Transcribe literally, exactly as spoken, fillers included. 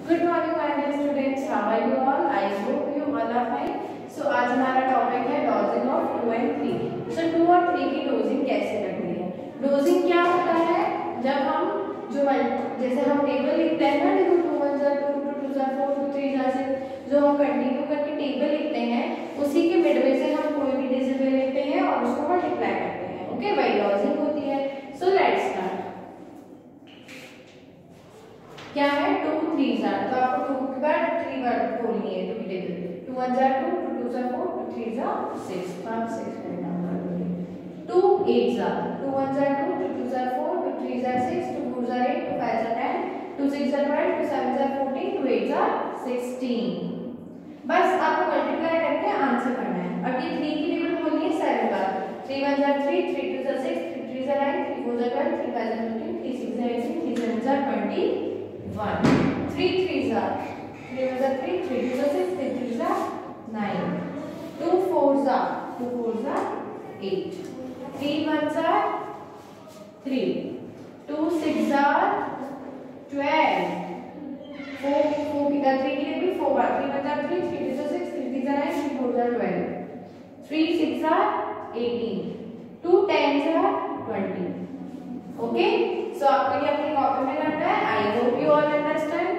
Good morning my dear students, how are you all? I hope you all are fine. So आज हमारा topic है dosing of two and three. So two और three की dosing कैसे करनी है? Dosing क्या होता है? जब हम जो जैसे हम टेबल लिखते हैं ना, देखो टू वन जा टू, टू टू जा फोर, टू थ्री जा सिक्स, जो हम कंटिन्यू करके टेबल लिखते हैं उसी के मिडवे से हम कोई भी डिजिट ले लेते हैं और उसको मल्टीप्लाई करते हैं। ओके, वही डोजिंग होती है। So let's start. क्या है? टू थ्री जार, तो आपको टू के बाद थ्री बार बोलनी है। टू की टेबल टू वन जार टू, टू टू जार फोर, टू थ्री जार सिक्स, आप सिक्स का नाम कर दोगे। टू एट जार, टू वन जार टू, टू टू जार फोर, टू थ्री जार सिक्स, टू फोर जार एट, टू फाइव जार टेन, टू सिक्स जार ट्वेल्व, टू सेवन जार फोर्टीन, टू एट जार सिक्सटीन। बस आपको मल्टीप्लाई करके आंसर करना है। अब ये थ्री की टेबल बोलनी है सेवन बार। थ्री वन जार थ्री, थ्री टू जार सिक्स, थ्री थ्री जार नाइन, थ्री फोर जार ट्वेल्व, थ्री फाइव जार फिफ्टीन, थ्री सिक्स जार एटीन, थ्री सेवन जार ट्वेंटी वन। थ्री थ्री जार, थ्री वन जार थ्री, थ्री टू जार सिक्स, थ्री थ्री जार नाइन, टू फोर जार, टू फोर जार एट, थ्री वन जार थ्री, टू सिक्स जार ट्वेल्व, फोर फोर की थ्री की टेबल फोर बार, थ्री वन जार थ्री, थ्री टू जार सिक्स, थ्री थ्री जार नाइन, थ्री फोर जार ट्वेल्व, थ्री सिक्स जार एटीन, टू टेन जार ट्वेंटी। ओके, सो आपको ये अपनी कॉपी में करना है। I hope you all understand.